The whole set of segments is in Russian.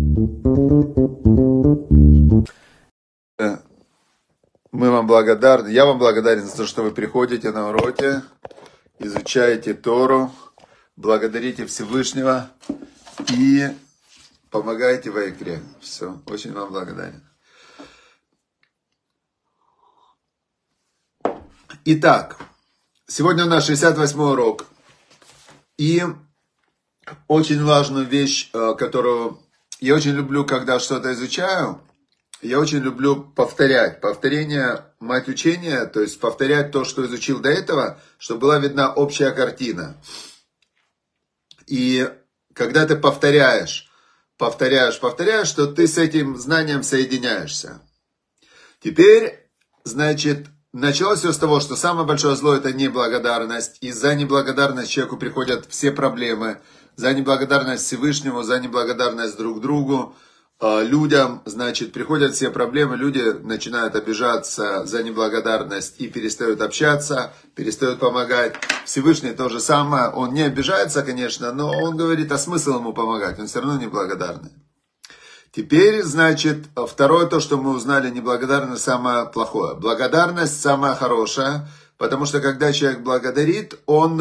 Мы вам благодарны. Я вам благодарен за то, что вы приходите на уроки, изучаете Тору, благодарите Всевышнего и помогаете в икре. Все, очень вам благодарен. Итак, сегодня у нас 68-й урок. И очень важную вещь, которую я очень люблю, когда что-то изучаю, я очень люблю повторять. Повторение – мать учения, то есть повторять то, что изучил до этого, чтобы была видна общая картина. И когда ты повторяешь, то ты с этим знанием соединяешься. Теперь, значит, началось все с того, что самое большое зло – это неблагодарность. И за неблагодарность человеку приходят все проблемы. За неблагодарность Всевышнему, за неблагодарность друг другу. Людям, значит, приходят все проблемы, люди начинают обижаться за неблагодарность и перестают общаться, перестают помогать. Всевышний то же самое, он не обижается, конечно, но он говорит, а смысл ему помогать, он все равно неблагодарный. Теперь, значит, второе то, что мы узнали, неблагодарность самое плохое. Благодарность самая хорошая, потому что когда человек благодарит, он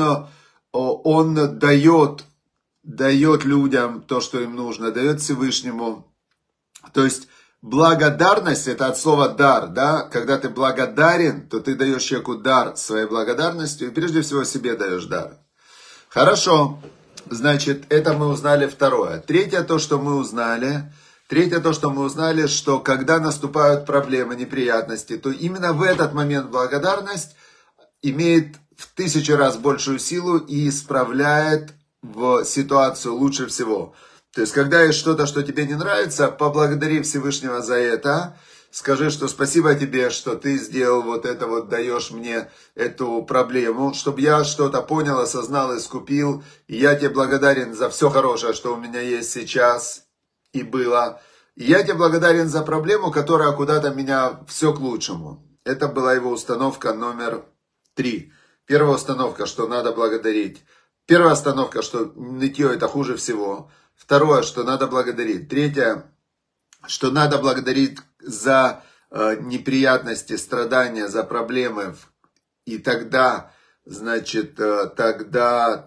дает людям то, что им нужно, дает Всевышнему. То есть благодарность это от слова дар, да? Когда ты благодарен, то ты даешь человеку дар своей благодарностью и прежде всего себе даешь дар. Хорошо, значит, это мы узнали второе. Третье то, что мы узнали, что когда наступают проблемы, неприятности, то именно в этот момент благодарность имеет в 1000 раз большую силу и исправляет в ситуацию лучше всего. То есть, когда есть что-то, что тебе не нравится, поблагодари Всевышнего за это. Скажи, что спасибо тебе, что ты сделал вот это, вот даешь мне эту проблему, чтобы я что-то понял, осознал, искупил. И я тебе благодарен за все хорошее, что у меня есть сейчас и было. И я тебе благодарен за проблему, которая куда-то меня все к лучшему. Это была его установка номер 3. Первая установка, что надо благодарить. Первая остановка, что нытье это хуже всего. Второе, что надо благодарить. Третье, что надо благодарить за неприятности, страдания, за проблемы. И тогда, значит, тогда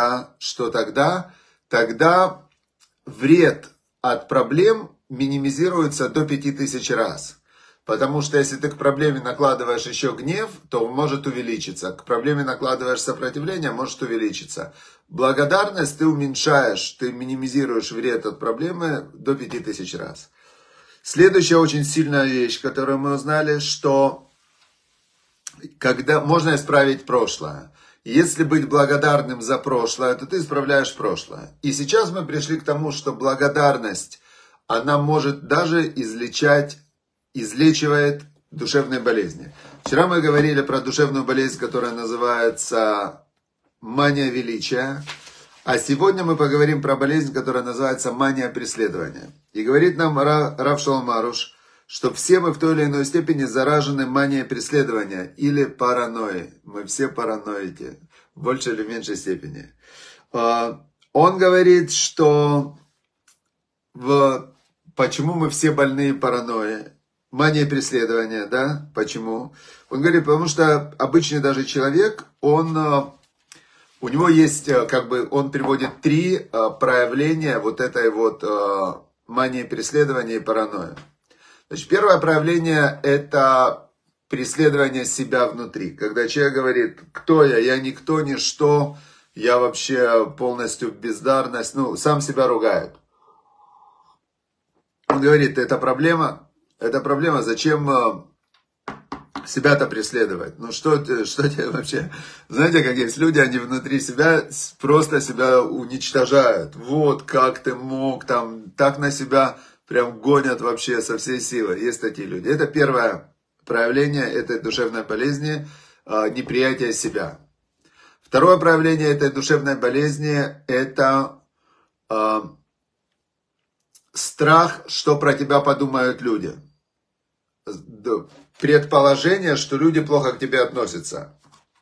вред от проблем минимизируется до 5000 раз. Потому что если ты к проблеме накладываешь еще гнев, то может увеличиться. К проблеме накладываешь сопротивление, может увеличиться. Благодарность ты уменьшаешь, ты минимизируешь вред от проблемы до 5000 раз. Следующая очень сильная вещь, которую мы узнали, что когда можно исправить прошлое. Если быть благодарным за прошлое, то ты исправляешь прошлое. И сейчас мы пришли к тому, что благодарность, она может даже излечивает душевные болезни. Вчера мы говорили про душевную болезнь, которая называется мания величия. А сегодня мы поговорим про болезнь, которая называется мания преследования. И говорит нам Рав Шолом Аруш, что все мы в той или иной степени заражены манией преследования или паранойей. Мы все параноики, в большей или меньшей степени. Он говорит, что почему мы все больны паранойей. Мания преследования, да? Почему? Он говорит, потому что обычный даже человек, у него есть, он приводит 3 проявления вот этой вот мании преследования и паранойи. Значит, первое проявление – это преследование себя внутри. Когда человек говорит, кто я? Я никто, ничто, я вообще полностью бездарность, сам себя ругает. Он говорит, это проблема, зачем себя-то преследовать? Что тебе вообще? Знаете, как есть люди, они внутри себя просто себя уничтожают. Вот как ты мог, так на себя прям гонят вообще со всей силы. Есть такие люди. Это первое проявление этой душевной болезни, неприятие себя. Второе проявление этой душевной болезни, это страх, что про тебя подумают люди. Предположение, что люди плохо к тебе относятся.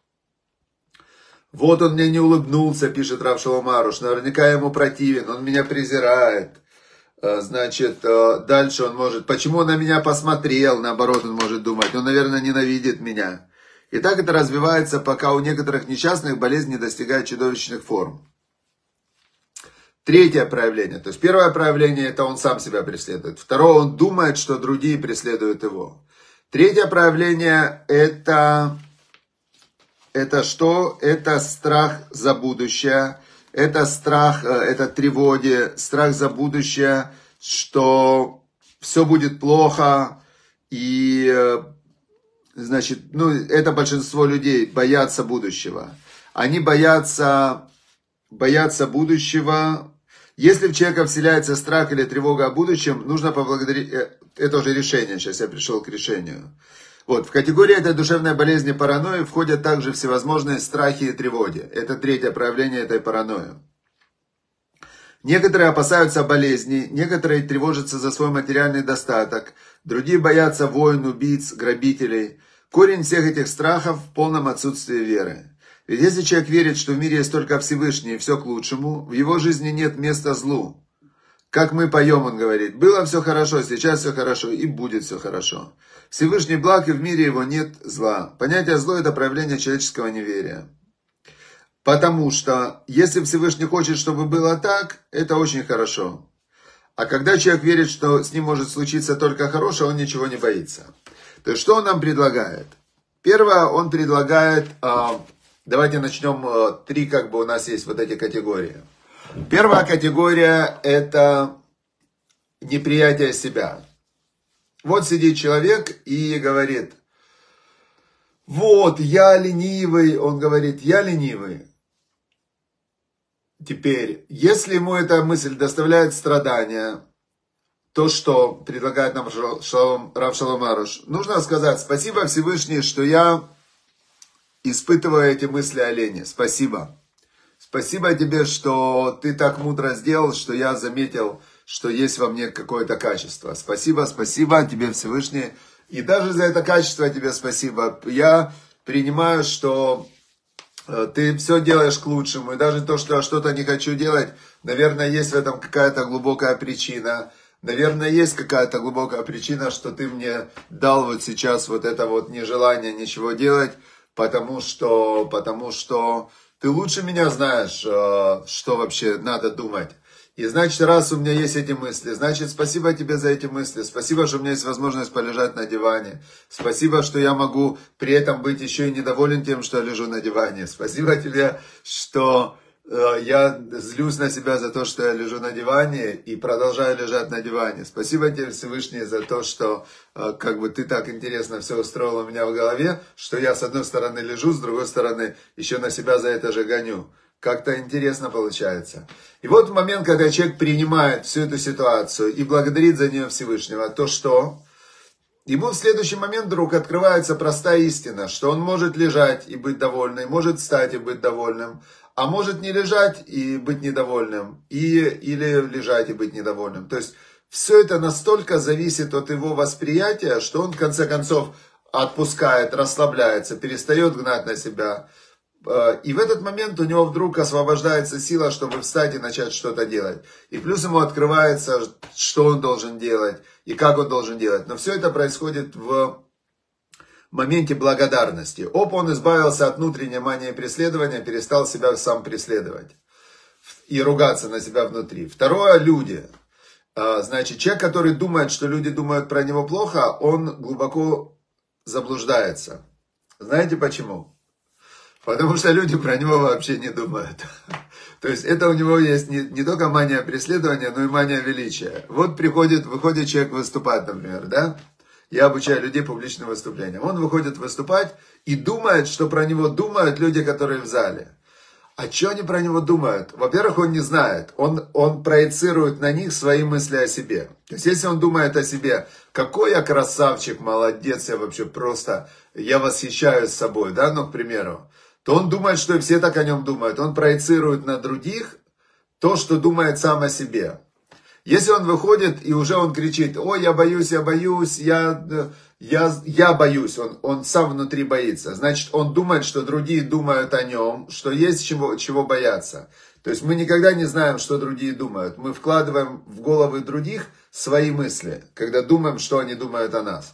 Вот он мне не улыбнулся, пишет Рав Шолом Аруш, наверняка ему противен, он меня презирает. Значит, дальше он может, почему он на меня посмотрел, наоборот, он может думать, он, наверное, ненавидит меня. И так это развивается, пока у некоторых несчастных болезнь не достигает чудовищных форм. Третье проявление, то есть первое проявление, это он сам себя преследует. Второе, он думает, что другие преследуют его. Третье проявление, это что? Это страх за будущее. Это страх, это тревоги, страх за будущее, что все будет плохо. И, значит, это большинство людей боятся будущего. Они боятся будущего. Если в человека вселяется страх или тревога о будущем, нужно поблагодарить. Это уже решение, сейчас я пришел к решению. Вот, в категории этой душевной болезни паранойи входят также всевозможные страхи и тревоги. Это третье проявление этой паранойи. Некоторые опасаются болезней, некоторые тревожатся за свой материальный достаток, другие боятся войн, убийц, грабителей. Корень всех этих страхов в полном отсутствии веры. Ведь если человек верит, что в мире есть только Всевышний и все к лучшему, в его жизни нет места злу. Как мы поем, он говорит, было все хорошо, сейчас все хорошо и будет все хорошо. Всевышний благ, и в мире его нет зла. Понятие зло – это проявление человеческого неверия. Потому что, если Всевышний хочет, чтобы было так, это очень хорошо. А когда человек верит, что с ним может случиться только хорошее, он ничего не боится. То есть, что он нам предлагает? Первое, он предлагает, давайте начнем, три у нас есть вот эти категории. Первая категория – это неприятие себя. Вот сидит человек и говорит, вот, я ленивый. Он говорит, я ленивый. Теперь, если ему эта мысль доставляет страдания, то, что предлагает нам Рав Шолом Аруш, нужно сказать, спасибо Всевышний, что я испытываю эти мысли о лени. Спасибо. Спасибо тебе, что ты так мудро сделал, что я заметил, что есть во мне какое-то качество. Спасибо, спасибо тебе, Всевышний. И даже за это качество тебе спасибо. Я принимаю, что ты все делаешь к лучшему. И даже то, что я что-то не хочу делать, наверное, есть в этом какая-то глубокая причина. Наверное, есть какая-то глубокая причина, что ты мне дал вот сейчас вот это вот нежелание ничего делать, потому что ты лучше меня знаешь, что вообще надо думать. И значит, раз у меня есть эти мысли, значит, спасибо тебе за эти мысли. Спасибо, что у меня есть возможность полежать на диване. Спасибо, что я могу при этом быть еще и недоволен тем, что я лежу на диване. Спасибо тебе, что я злюсь на себя за то, что я лежу на диване и продолжаю лежать на диване. Спасибо тебе, Всевышний, за то, что ты так интересно все устроил у меня в голове, что я с одной стороны лежу, с другой стороны еще на себя за это же гоню. Как-то интересно получается. И вот в момент, когда человек принимает всю эту ситуацию и благодарит за нее Всевышнего, то что? Ему в следующий момент вдруг открывается простая истина, что он может лежать и быть довольным, может встать и быть довольным, а может не лежать и быть недовольным, или лежать и быть недовольным. То есть все это настолько зависит от его восприятия, что он в конце концов отпускает, расслабляется, перестает гнать на себя. И в этот момент у него вдруг освобождается сила, чтобы встать и начать что-то делать. И плюс ему открывается, что он должен делать и как он должен делать. Но все это происходит в моменте благодарности. Он избавился от внутренней мании преследования, перестал себя сам преследовать и ругаться на себя внутри. Второе, люди. Значит, человек, который думает, что люди думают про него плохо, он глубоко заблуждается. Знаете почему? Потому что люди про него вообще не думают. То есть это у него есть не только мания преследования, но и мания величия. Вот выходит человек выступать, например, да? Я обучаю людей публичным выступлениям. Он выходит выступать и думает, что про него думают люди, которые в зале. А что они про него думают? Во-первых, он не знает. Он проецирует на них свои мысли о себе. То есть, если он думает о себе, какой я красавчик, молодец, я вообще просто, я восхищаюсь собой, да, к примеру, то он думает, что все так о нем думают. Он проецирует на других то, что думает сам о себе. Если он выходит и уже он кричит, ой, я боюсь, я боюсь, он сам внутри боится. Значит, он думает, что другие думают о нем, что есть чего бояться. То есть мы никогда не знаем, что другие думают. Мы вкладываем в головы других свои мысли, когда думаем, что они думают о нас.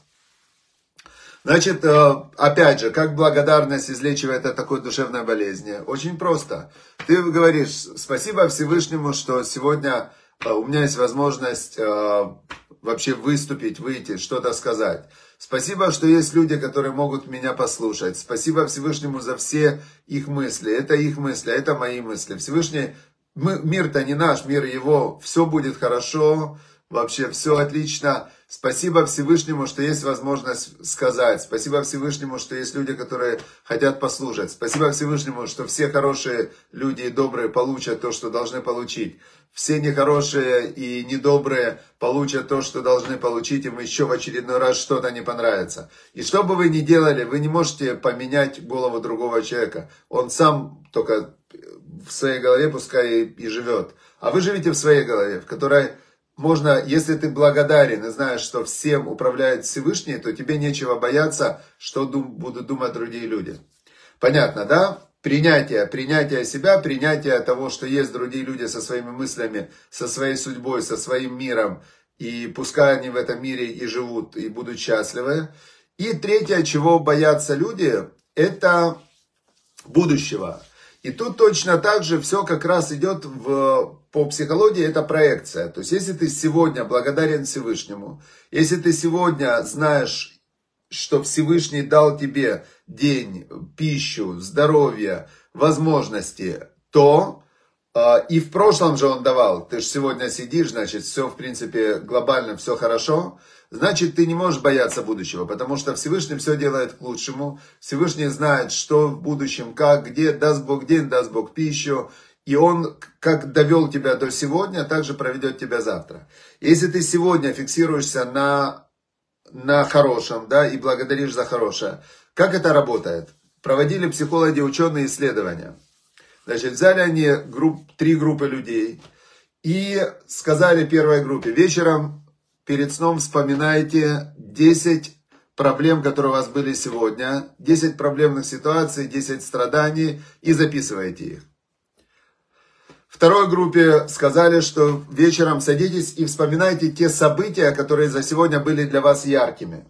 Значит, опять же, как благодарность излечивает от такой душевной болезни? Очень просто. Ты говоришь: спасибо Всевышнему, что сегодня у меня есть возможность вообще выступить, выйти, что-то сказать. Спасибо, что есть люди, которые могут меня послушать. Спасибо Всевышнему за все их мысли. Это их мысли, это мои мысли. Всевышний, мир-то не наш, мир его. Все будет хорошо, вообще все отлично. Спасибо Всевышнему, что есть возможность сказать. Спасибо Всевышнему, что есть люди, которые хотят послушать. Спасибо Всевышнему, что все хорошие люди и добрые получат то, что должны получить. Все нехорошие и недобрые получат то, что должны получить, им еще в очередной раз что-то не понравится. И что бы вы ни делали, вы не можете поменять голову другого человека. Он сам только в своей голове пускай и живет. А вы живете в своей голове, в которой можно, если ты благодарен и знаешь, что всем управляет Всевышний, то тебе нечего бояться, что будут думать другие люди. Понятно, да? Принятие себя, принятие того, что есть другие люди со своими мыслями, со своей судьбой, со своим миром. И пускай они в этом мире и живут, и будут счастливы. И третье, чего боятся люди, это будущего. И тут точно так же все как раз идет по психологии, это проекция. То есть если ты сегодня благодарен Всевышнему, если ты сегодня знаешь, что Всевышний дал тебе день, пищу, здоровье, возможности, то и в прошлом же он давал. Ты же сегодня сидишь, значит, все в принципе глобально, все хорошо. Значит, ты не можешь бояться будущего, потому что Всевышний все делает к лучшему. Всевышний знает, что в будущем, как, где, даст Бог день, даст Бог пищу. И он, как довел тебя до сегодня, так же проведет тебя завтра. Если ты сегодня фиксируешься на хорошем, да, и благодаришь за хорошее. Как это работает? Проводили психологи, ученые исследования. Значит, взяли они 3 группы людей и сказали первой группе: вечером перед сном вспоминайте 10 проблем, которые у вас были сегодня, 10 проблемных ситуаций, 10 страданий и записывайте их. Второй группе сказали, что вечером садитесь и вспоминайте те события, которые за сегодня были для вас яркими.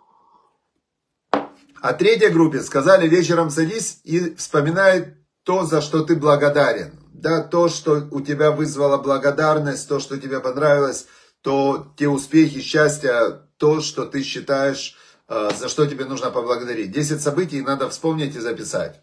А третьей группе сказали: вечером садись и вспоминай то, за что ты благодарен. Да, то, что у тебя вызвало благодарность, то, что тебе понравилось, то те успехи, счастья, то, что ты считаешь, за что тебе нужно поблагодарить. 10 событий надо вспомнить и записать.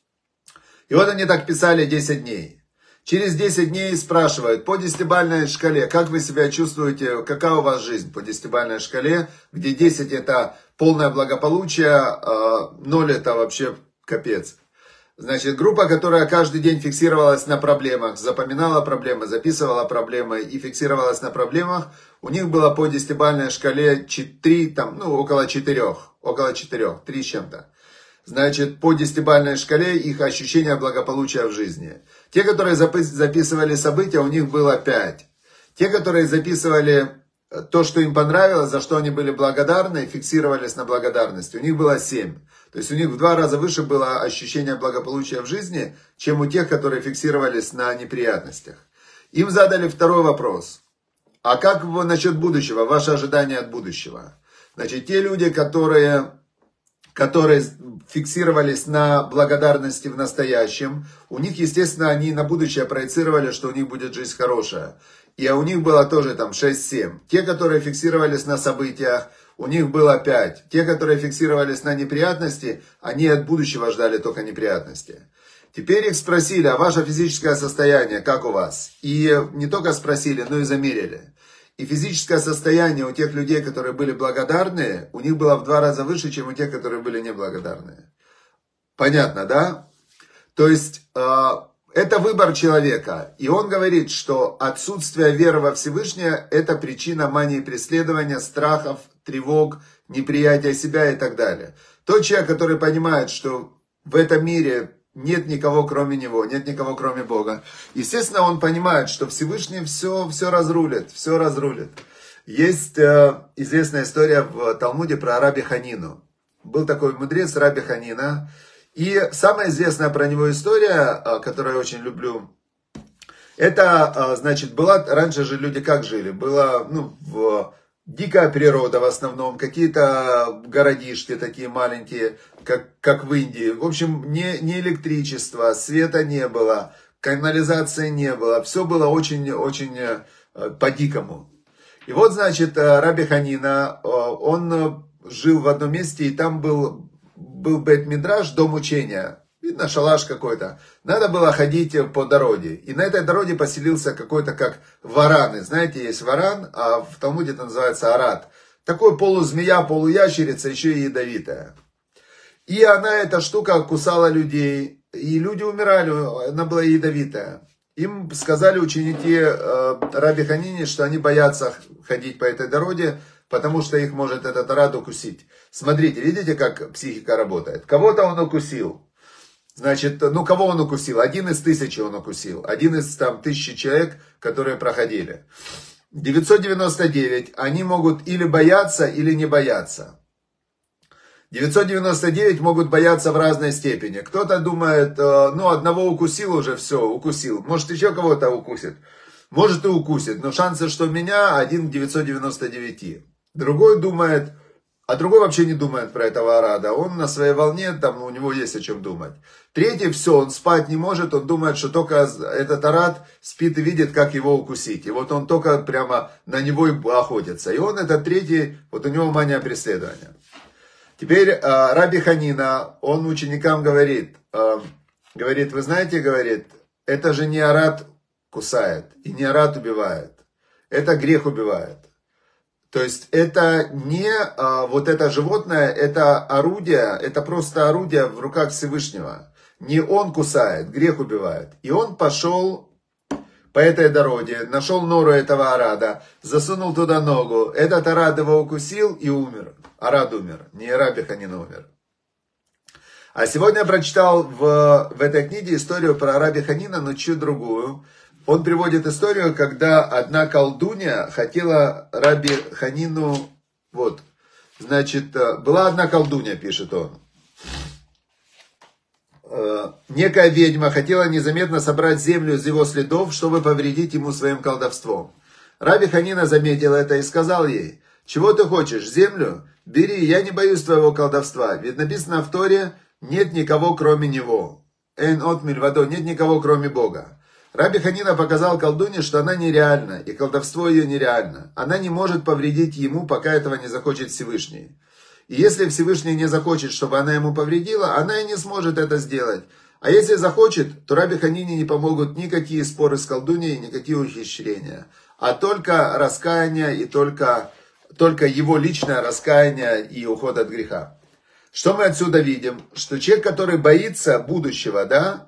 И вот они так писали 10 дней. Через 10 дней спрашивают по 10-бальной шкале, как вы себя чувствуете, какая у вас жизнь по 10-бальной шкале, где 10 это полное благополучие, 0 это вообще капец. Значит, группа, которая каждый день фиксировалась на проблемах, запоминала проблемы, записывала проблемы и фиксировалась на проблемах, у них было по 10-бальной шкале 3, около 4, 3 с чем-то. Значит, по 10-бальной шкале их ощущение благополучия в жизни. Те, которые записывали события, у них было 5. Те, которые записывали то, что им понравилось, за что они были благодарны, фиксировались на благодарности, у них было 7. То есть у них в 2 раза выше было ощущение благополучия в жизни, чем у тех, которые фиксировались на неприятностях. Им задали второй вопрос. А как насчет будущего, ваши ожидания от будущего? Значит, те люди, которые фиксировались на благодарности в настоящем, у них, естественно, они на будущее проецировали, что у них будет жизнь хорошая. И у них было тоже там 6-7. Те, которые фиксировались на событиях, у них было 5. Те, которые фиксировались на неприятности, они от будущего ждали только неприятности. Теперь их спросили: а ваше физическое состояние, как у вас? И не только спросили, но и замерили. И физическое состояние у тех людей, которые были благодарны, у них было в 2 раза выше, чем у тех, которые были неблагодарны. Понятно, да? То есть, это выбор человека. И он говорит, что отсутствие веры во Всевышнее – это причина мании преследования, страхов, тревог, неприятия себя и так далее. Тот человек, который понимает, что в этом мире нет никого кроме него, нет никого кроме Бога. Естественно, он понимает, что Всевышний все разрулит, все разрулит. Есть известная история в Талмуде про Раби Ханину. Был такой мудрец Раби Ханина. И самая известная про него история, которую я очень люблю Это, значит, была, раньше же люди как жили? Была, дикая природа в основном, какие-то городишки такие маленькие, как в Индии. В общем, не электричества, света не было, канализации не было. Все было очень по-дикому. И вот, значит, Раби Ханина, он жил в одном месте, и там был Бейт-Мидраш, дом учения. Видно, шалаш какой-то. Надо было ходить по дороге. И на этой дороге поселился какой-то как варан. И знаете, есть варан, а в Талмуде это называется арат. Такой полузмея, полуящерица, еще и ядовитая. И она, эта штука, кусала людей. И люди умирали, она была ядовитая. Им сказали ученики Раби Ханини, что они боятся ходить по этой дороге, потому что их может этот арат укусить. Смотрите, видите, как психика работает? Кого-то он укусил. Значит, кого он укусил? 1 из 1000 он укусил. 1 из 1000 человек, которые проходили. 999, они могут или бояться, или не бояться. 999 могут бояться в разной степени. Кто-то думает, одного укусил уже, все, укусил. Может, еще кого-то укусит. Может и укусит, но шансы, что меня, 1 к 999. Другой думает, а другой вообще не думает про этого арада. Он на своей волне, там у него есть о чем думать. Третий, все, он спать не может, он думает, что только этот арад спит и видит, как его укусить. И вот он только прямо на него и охотится. И он, этот третий, вот у него мания преследования. Теперь Раби Ханина, он ученикам говорит, вы знаете, говорит, это же не арад кусает и не арад убивает. Это грех убивает. То есть это не вот это животное, это орудие, это просто орудие в руках Всевышнего. Не он кусает, грех убивает. И он пошел по этой дороге, нашел нору этого арада, засунул туда ногу. Этот арад его укусил и умер. Арад умер, не Раби Ханина умер. А сегодня я прочитал в этой книге историю про Раби Ханина, но чуть другую. Он приводит историю, когда одна колдунья хотела Раби Ханину, была одна колдунья, пишет он. Некая ведьма хотела незаметно собрать землю из его следов, чтобы повредить ему своим колдовством. Раби Ханина заметил это и сказал ей: «Чего ты хочешь, землю? Бери, я не боюсь твоего колдовства, ведь написано в Торе: нет никого кроме него. Эн от мильвадо, нет никого кроме Бога». Раби Ханина показал колдуне, что она нереальна, и колдовство ее нереально. Она не может повредить ему, пока этого не захочет Всевышний. И если Всевышний не захочет, чтобы она ему повредила, она и не сможет это сделать. А если захочет, то Раби Ханине не помогут никакие споры с колдуньей, никакие ухищрения. А только раскаяние и только его личное раскаяние и уход от греха. Что мы отсюда видим? Что человек, который боится будущего,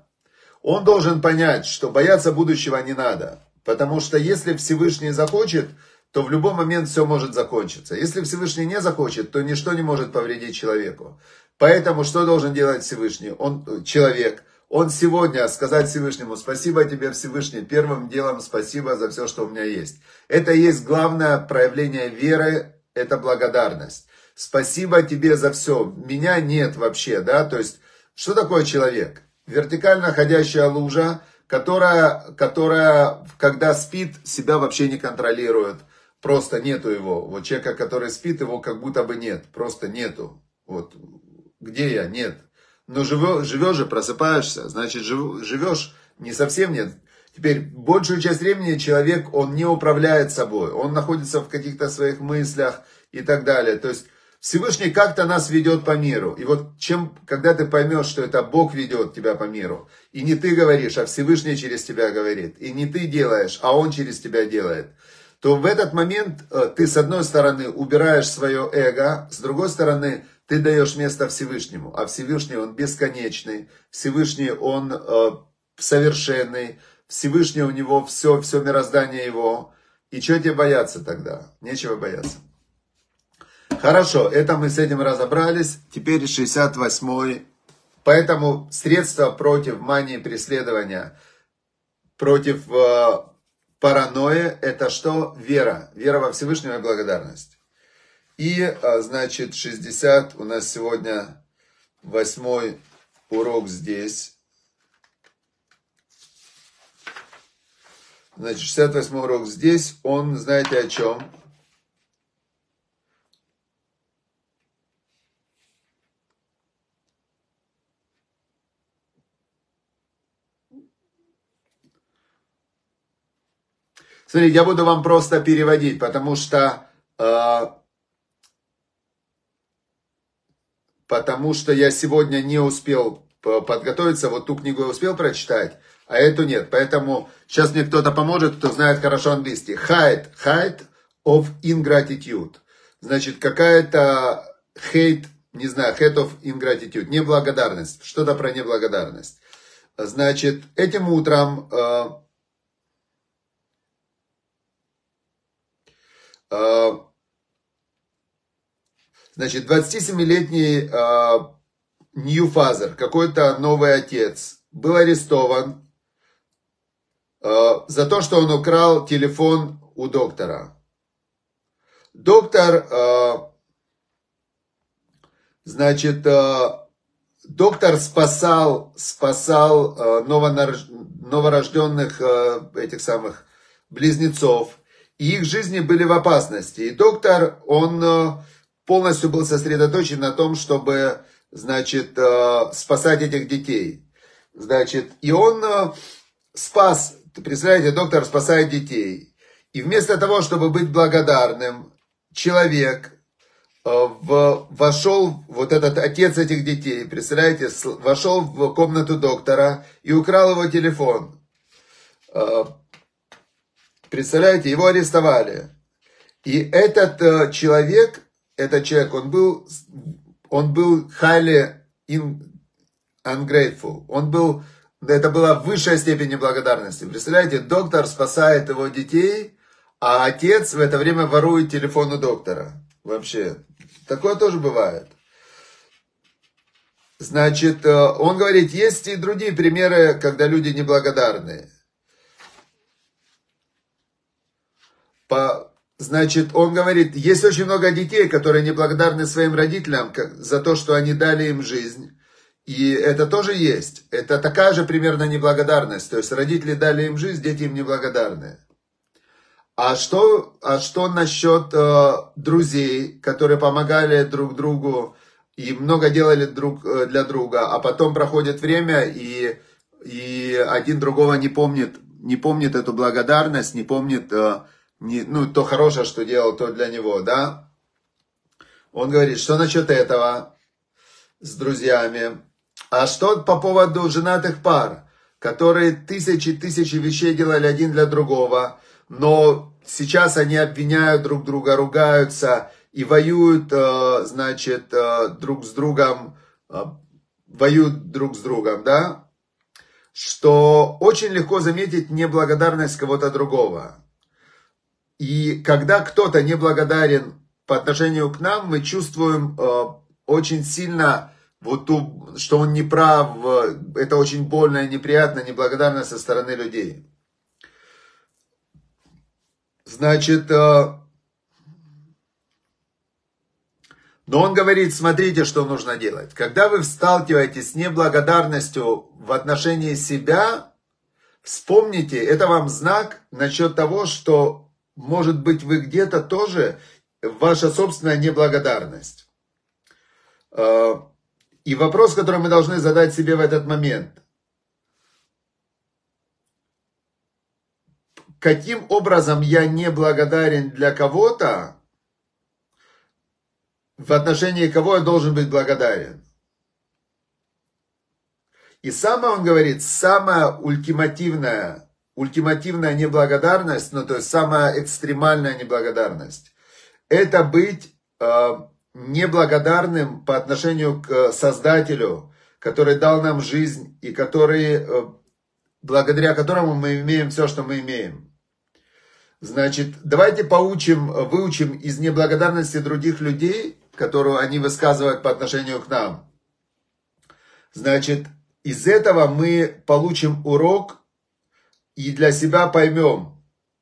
он должен понять, что бояться будущего не надо. Потому что если Всевышний захочет, то в любой момент все может закончиться. Если Всевышний не захочет, то ничто не может повредить человеку. Поэтому что должен делать Всевышний? Человек, он сегодня сказать Всевышнему: спасибо тебе, Всевышний, первым делом спасибо за все, что у меня есть. Это и есть главное проявление веры, это благодарность. Спасибо тебе за все. Меня нет вообще, То есть, что такое человек? Вертикально ходящая лужа, которая, когда спит, себя вообще не контролирует. Просто нету его. Вот человека, который спит, его как будто бы нет. Просто нету. Вот. Где я? Нет. Но живешь же, просыпаешься. Значит, живешь, не совсем нет. Теперь, большую часть времени человек, он не управляет собой. Он находится в каких-то своих мыслях и так далее. То есть, Всевышний как-то нас ведет по миру. И вот когда ты поймешь, что это Бог ведет тебя по миру, и не ты говоришь, а Всевышний через тебя говорит, и не ты делаешь, а Он через тебя делает, то в этот момент ты с одной стороны убираешь свое эго, с другой стороны ты даешь место Всевышнему. А Всевышний, Он бесконечный, Всевышний, Он совершенный, Всевышний, у Него все мироздание Его. И чего тебе бояться тогда? Нечего бояться. Хорошо, это мы с этим разобрались. Теперь 68-й. Поэтому средства против мании преследования, против паранойи, это что? Вера. Вера во Всевышнего и благодарность. И, значит, 60, у нас сегодня 8-й урок здесь. Значит, 68 урок здесь, он, знаете о чем? Смотрите, я буду вам просто переводить, потому что я сегодня не успел подготовиться, вот ту книгу я успел прочитать, а эту нет. Поэтому сейчас мне кто-то поможет, кто знает хорошо английский. Height of ingratitude. Значит, какая-то hate, не знаю, hate of ingratitude, неблагодарность. Что-то про неблагодарность. Значит, этим утром значит, 27-летний Ньюфазер, какой-то новый отец, был арестован за то, что он украл телефон у доктора. Доктор спасал новорожденных этих самых близнецов, и их жизни были в опасности. И доктор, он полностью был сосредоточен на том, чтобы, значит, спасать этих детей. Значит, и он спас, представляете, доктор спасает детей. И вместо того, чтобы быть благодарным, человек вошел, вот этот отец этих детей, представляете, вошел в комнату доктора и украл его телефон. Представляете, его арестовали. И этот человек, он был highly ungrateful. Это была высшая степень неблагодарности. Представляете, доктор спасает его детей, а отец в это время ворует телефон у доктора. Вообще, такое тоже бывает. Значит, он говорит, есть и другие примеры, когда люди неблагодарные. Значит, он говорит, есть очень много детей, которые неблагодарны своим родителям за то, что они дали им жизнь. И это тоже есть. Это такая же примерно неблагодарность. То есть родители дали им жизнь, дети им неблагодарны. А что насчет друзей, которые помогали друг другу и много делали друг для друга, а потом проходит время, и один другого не помнит эту благодарность, не помнит то хорошее, что делал тот для него, да? Он говорит, что насчет этого с друзьями? А что по поводу женатых пар, которые тысячи вещей делали один для другого, но сейчас они обвиняют друг друга, ругаются и воюют, друг с другом, да? Что очень легко заметить неблагодарность кого-то другого. И когда кто-то неблагодарен по отношению к нам, мы чувствуем очень сильно, что он не прав, это очень больно и неприятно, неблагодарность со стороны людей. Значит, но он говорит, смотрите, что нужно делать. Когда вы сталкиваетесь с неблагодарностью в отношении себя, вспомните, это вам знак насчет того, что, может быть, вы где-то тоже, ваша собственная неблагодарность. И вопрос, который мы должны задать себе в этот момент. Каким образом я неблагодарен для кого-то, в отношении кого я должен быть благодарен? И он говорит, самая ультимативная неблагодарность, то есть самая экстремальная неблагодарность, это быть неблагодарным по отношению к Создателю, который дал нам жизнь и благодаря которому мы имеем все, что мы имеем. Значит, давайте выучим из неблагодарности других людей, которую они высказывают по отношению к нам. Значит, из этого мы получим урок и для себя поймем,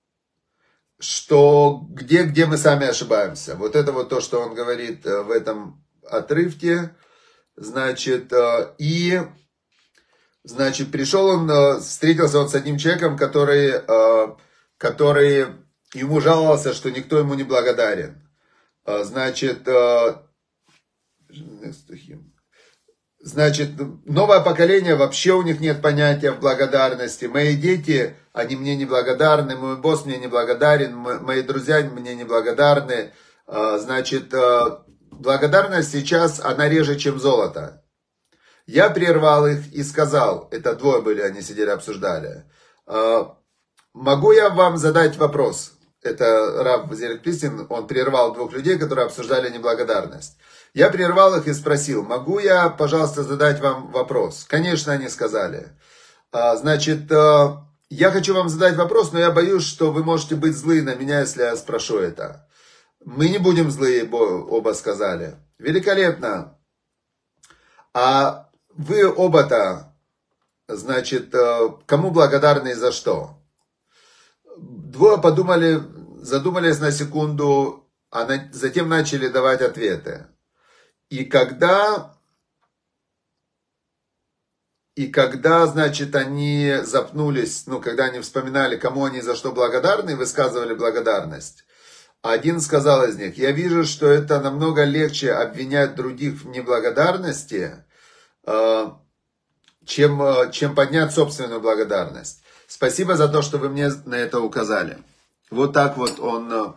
что где мы сами ошибаемся. Вот это вот то, что он говорит в этом отрывке. Значит, и Значит, пришел он, встретился он с одним человеком, который ему жаловался, что никто ему не благодарен. Значит, новое поколение, вообще у них нет понятия в благодарности. Мои дети, они мне не благодарны, мой босс мне не благодарен, мои друзья мне не благодарны. Значит, благодарность сейчас, она реже, чем золото. Я прервал их и сказал, это двое были, они сидели, обсуждали. Могу я вам задать вопрос? Это Рав Зелик Плисин, он прервал двух людей, которые обсуждали неблагодарность. Я прервал их и спросил, могу я, пожалуйста, задать вам вопрос? Конечно, они сказали. Значит, я хочу вам задать вопрос, но я боюсь, что вы можете быть злы на меня, если я спрошу это. Мы не будем злые, оба сказали. Великолепно. А вы оба-то, значит, кому благодарны и за что? Двое задумались на секунду, а затем начали давать ответы. И когда, значит, они запнулись, когда они вспоминали, кому они за что благодарны, высказывали благодарность, один сказал из них, я вижу, что это намного легче обвинять других в неблагодарности, чем поднять собственную благодарность. Спасибо за то, что вы мне на это указали. Вот так вот он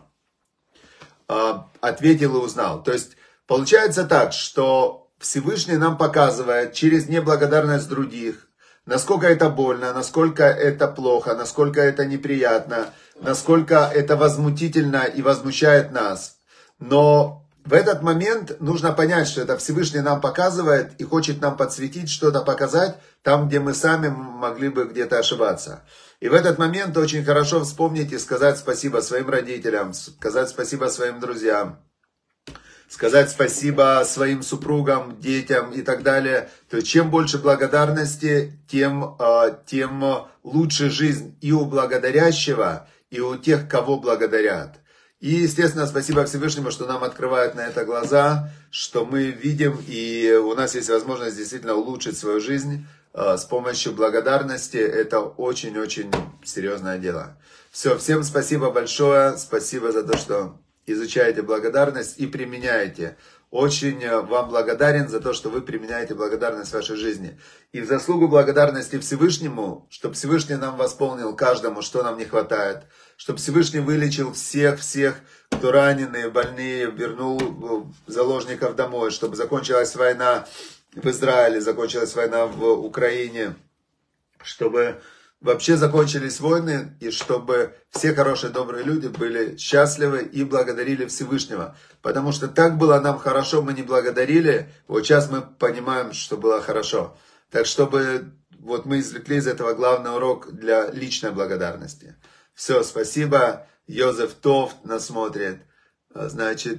ответил и узнал. То есть, получается так, что Всевышний нам показывает через неблагодарность других, насколько это больно, насколько это плохо, насколько это неприятно, насколько это возмутительно и возмущает нас. Но в этот момент нужно понять, что это Всевышний нам показывает и хочет нам подсветить, что-то показать там, где мы сами могли бы где-то ошибаться. И в этот момент очень хорошо вспомнить и сказать спасибо своим родителям, сказать спасибо своим друзьям, сказать спасибо своим супругам, детям и так далее. То есть чем больше благодарности, тем лучше жизнь и у благодарящего, и у тех, кого благодарят. И, естественно, спасибо Всевышнему, что нам открывают на это глаза, что мы видим, и у нас есть возможность действительно улучшить свою жизнь с помощью благодарности. Это очень-очень серьезное дело. Все, всем спасибо большое, спасибо за то, что изучаете благодарность и применяете. Очень вам благодарен за то, что вы применяете благодарность в вашей жизни. И в заслугу благодарности Всевышнему, чтобы Всевышний нам восполнил каждому, что нам не хватает. Чтобы Всевышний вылечил всех, кто раненые, больные, вернул заложников домой. Чтобы закончилась война в Израиле, закончилась война в Украине. Чтобы вообще закончились войны, и чтобы все хорошие, добрые люди были счастливы и благодарили Всевышнего. Потому что так было нам хорошо, мы не благодарили, вот сейчас мы понимаем, что было хорошо. Так чтобы вот мы извлекли из этого главный урок для личной благодарности. Все, спасибо. Йозеф Тофт нас смотрит. Значит,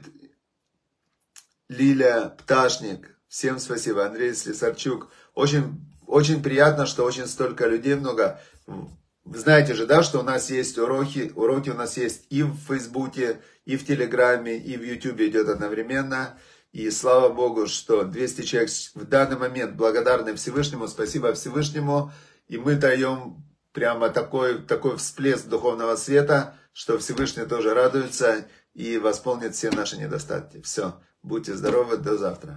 Лилия Пташник. Всем спасибо. Андрей Слесарчук. Очень приятно, что очень столько людей много. Вы знаете же, да, что у нас есть уроки. Уроки у нас есть и в Фейсбуке, и в Телеграме, и в Ютубе идет одновременно. И слава Богу, что 200 человек в данный момент благодарны Всевышнему. Спасибо Всевышнему. И мы даем прямо такой всплеск духовного света, что Всевышний тоже радуется и восполнит все наши недостатки. Все, будьте здоровы, до завтра.